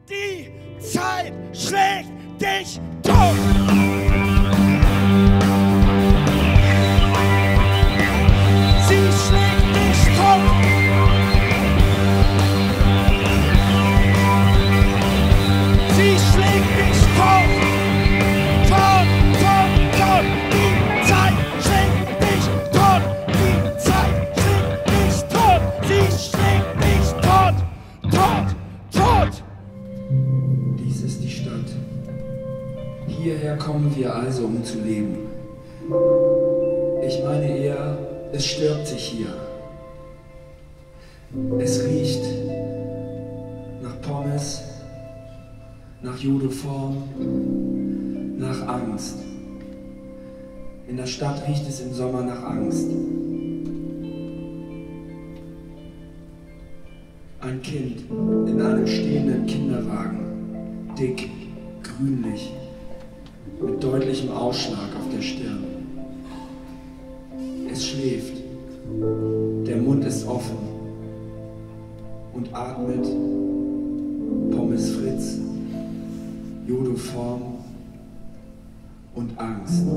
Die Zeit schlägt dich tot! Sie schlägt dich tot! Sie schlägt dich tot! Tot, tot, tot! Die Zeit schlägt dich tot! Die Zeit schlägt dich tot! Sie schlägt dich tot! Tot, tot! Dies ist die Stadt. Hierher kommen wir also, um zu leben. Ich meine eher, es stirbt sich hier. Es riecht nach Pommes, nach Jodoform, nach Angst. In der Stadt riecht es im Sommer nach Angst. Ein Kind in einem stehenden Kinderwagen, dick, grünlich, mit deutlichem Ausschlag auf der Stirn. Es schläft, der Mund ist offen und atmet Pommes Fritz, Jodoform und Angst.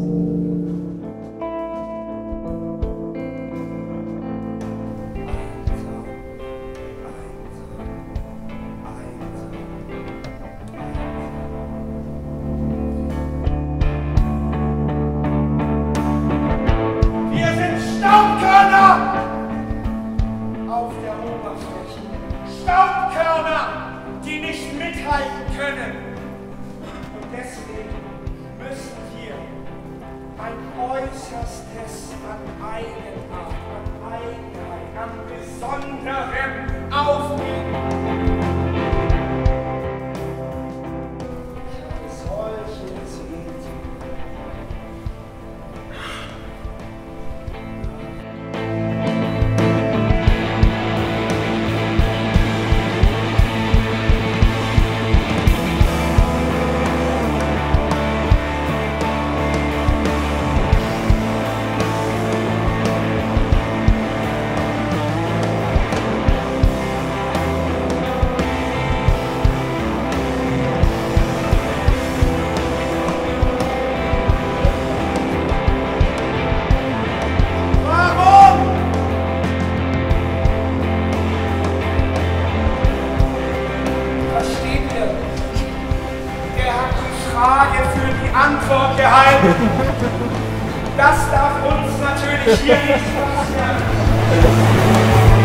Staubkörner auf der Oberfläche. Staubkörner, die nicht mithalten können. Und deswegen müssen wir ein Äußerstes an Eigenart, an Eigenheit, an Besonderem aufgeben. Ich habe solche Sehnsucht. Frage für die Antwort gehalten. Das darf uns natürlich hier nicht passieren.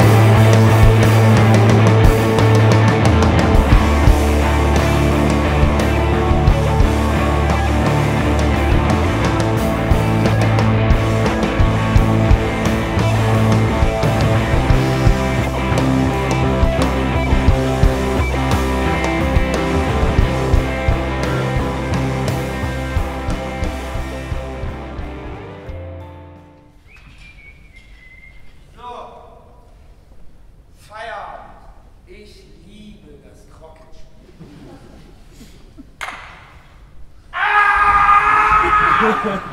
Ich liebe das Krockenspiel. Ah!